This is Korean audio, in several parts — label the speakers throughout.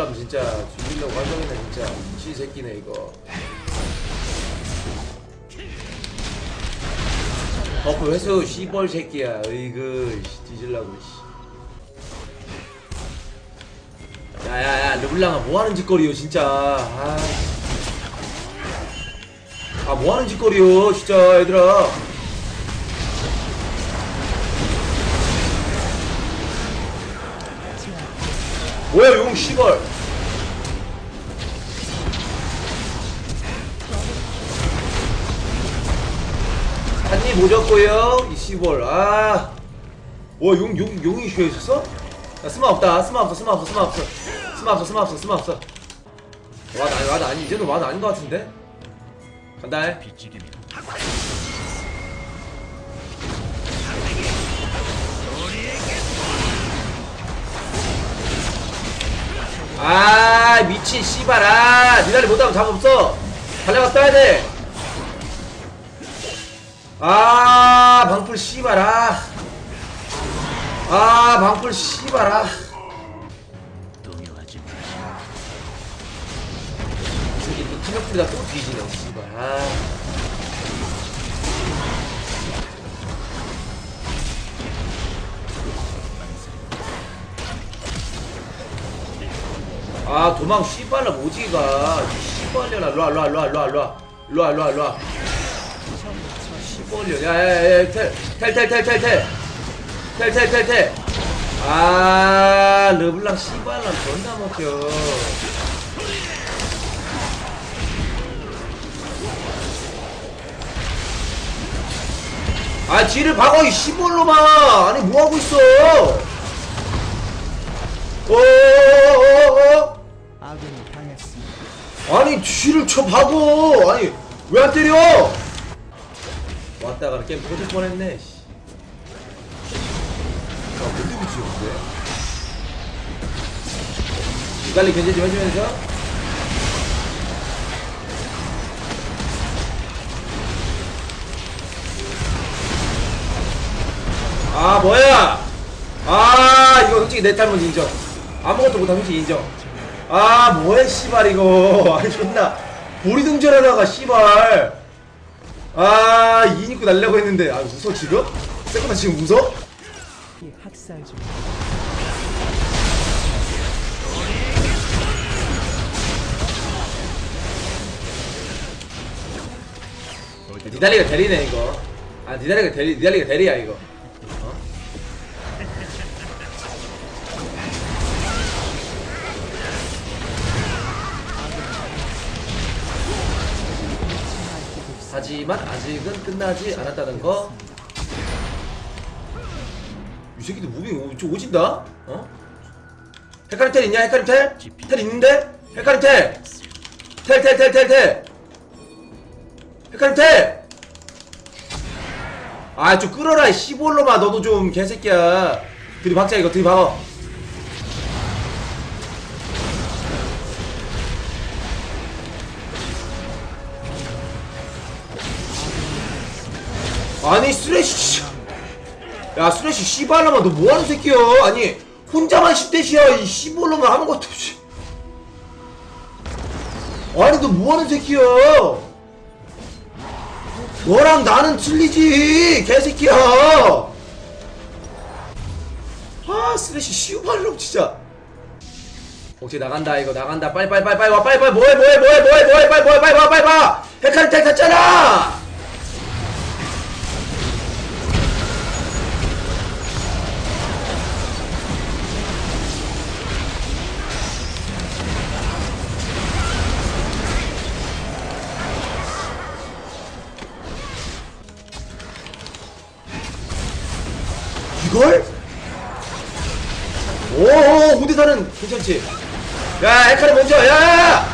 Speaker 1: 사람 진짜 죽이려고 환경이네 진짜. 미친 새끼네 이거. 버프 회수 씨벌 새끼야. 으이그 뒤질라고 씨. 야야야 르블랑아 뭐하는 짓거리요 진짜. 아 뭐하는 짓거리요 진짜 얘들아. 뭐야 용 씨발. 한입 오졌고요 이 씨발. 아 와 용이 쉬어 있었어? 야 스마 없다. 스마 없어. 와드 아니 이제는 와드 아닌 것 같은데? 간다 해. 아 미친 씨발. 아 니달리 못하면 답 없어. 달려가 써야돼. 아 방풀 씨발. 아 방풀 씨발. 이 새끼 또 투명풀이다 또 뒤지네 씨발. 아 도망 씨발라 뭐지가. 씨발려라. 일로와 씨발려. 야야야 텔 아 르블랑 씨발라 존나 먹혀. 아 뒤를 박어 이 씨발로마. 아니 뭐하고 있어. 아니 뒤를 쳐 박어. 아니 왜 안 때려. 왔다가 게임 터질 뻔했네. 아 근데 그치 근데 이달리 견제 좀 해주면서. 아 뭐야. 아 이거 솔직히 내 잘못 인정. 아무것도 못한 솔직히 인정. 아 뭐해 씨발 이거. 아니 존나 보리둥절하다가 씨발. 아 2인 입고 날려고 했는데. 아 웃어 지금? 세코나 지금 웃어?
Speaker 2: 학살 중.
Speaker 1: 니달리가 대리네 이거. 아 니달리가 대리야 이거. 어? 하지만 아직은 끝나지 않았다는 거. 이 새끼들 무빙 좀 오진다? 어? 헤카림 텔 있냐? 헤카림 텔? 텔 있는데? 헤카림 텔! 텔! 헤카림 텔! 아 좀 끌어라 이 씨볼로마. 너도 좀 개새끼야. 들이박자 이거 들이박어. 아니 쓰레쉬. 야 쓰레쉬 씨발놈아 너 뭐하는 새끼야. 아니 혼자만 10대시야 이 씨발놈아. 아무것도 없이. 아니 너 뭐하는 새끼야. 너랑 나는 틀리지 개새끼야. 아 쓰레쉬 씨발놈 진짜. 오케이 나간다 이거. 나간다. 빨리 와. 빨리 뭐해 빨리 와. 헤카림 텔 탔잖아. 이걸? 오오 무대사는 괜찮지? 야 헤카림 먼저. 야야야.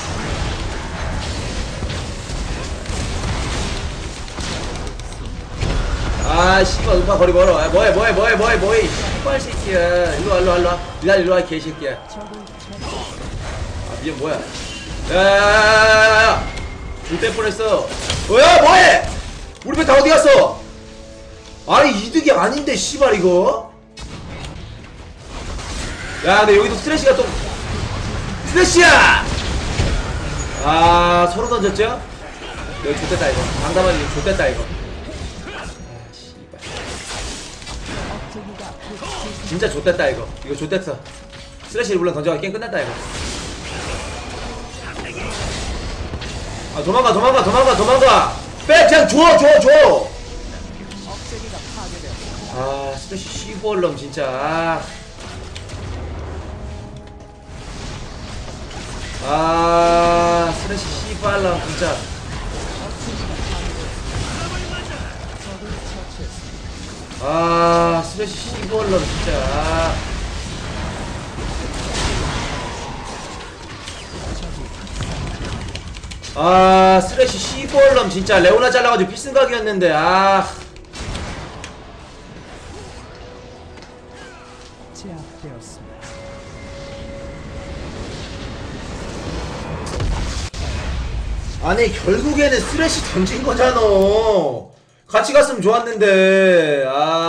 Speaker 1: 아 씨발 음파 거리 멀어. 아, 뭐해 씨발 새끼야. 일로와 일로와 개새끼야. 아 미안 뭐야. 야야야야야야 불 뺄 뻔했어. 뭐야 뭐해. 우리 배 다 어디 갔어. 아니 이득이 아닌데 씨발 이거. 야 근데 여기도 스트레시가 또 스레시야! 아 서로 던졌죠? 이거 좋됐다 이거 장담하니 이거 좋됐다 이거. 아 씨발 진짜 좋됐다 이거. 이거 좋됐어. 스레시를 물론 던져가 게임 끝났다 이거. 아 도망가 빼 그냥 줘. 아 스레시 씨벌놈 진짜. 아 스레시 씨발놈 진짜. 아 스레시 씨벌놈 진짜. 아 스레시 씨벌놈 진짜. 레오나 잘라가지고 필승각이었는데. 아
Speaker 2: 제압되었습니다.
Speaker 1: 아니 결국에는 쓰레쉬 던진 거잖아. 같이 갔으면 좋았는데. 아